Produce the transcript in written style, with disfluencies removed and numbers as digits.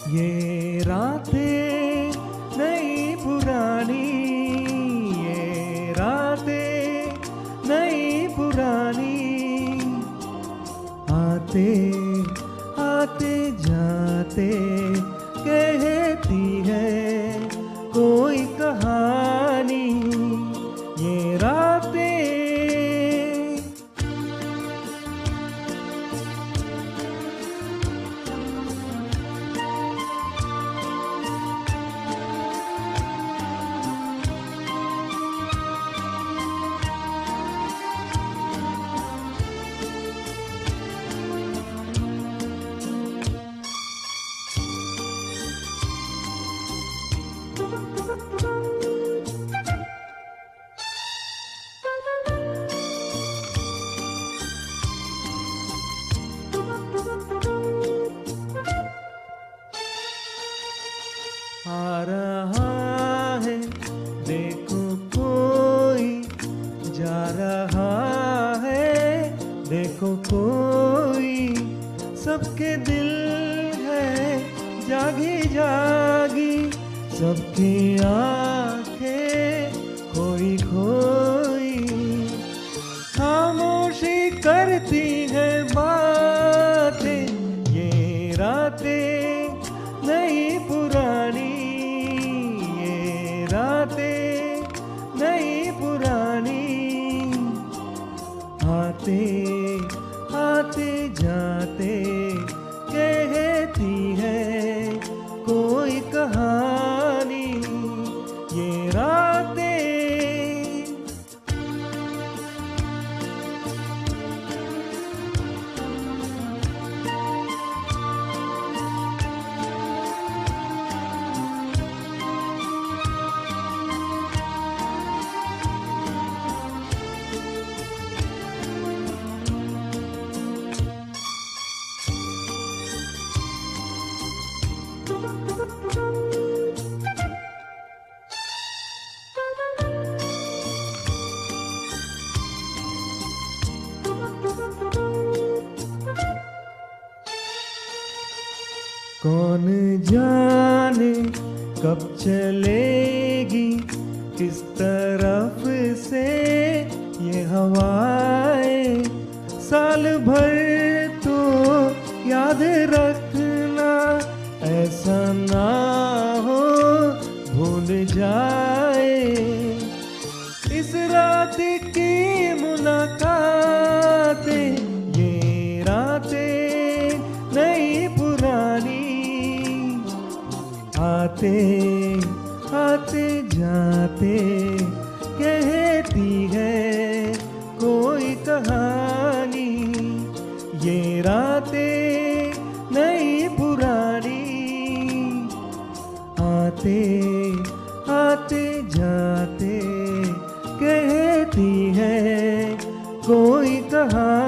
ये रातें नई पुरानी, ये रातें नई पुरानी, आते आते जाते कहती है कोई कहानी। ये रातें आ रहा है देखो कोई, जा रहा है देखो कोई, सबके दिल है जागी जागी, सबकी आंखें खोई खोई, खामोशी करती है बातें। ये रातें नई पुरानी, ये रातें नई पुरानी, आते आते जाते कहती है कोई कहानी। ये रातें कौन जाने कब चलेगी किस तरफ से ये हवाएं, साल भर तो याद रखना ऐसा ना हो भूल जाए। इस रात की मुलाकातें, ये रातें नई पुरानी, आते आते जाते कहती है कोई कहानी। ये रातें नई पुरानी, आते आते जाते कहती है कोई कहानी।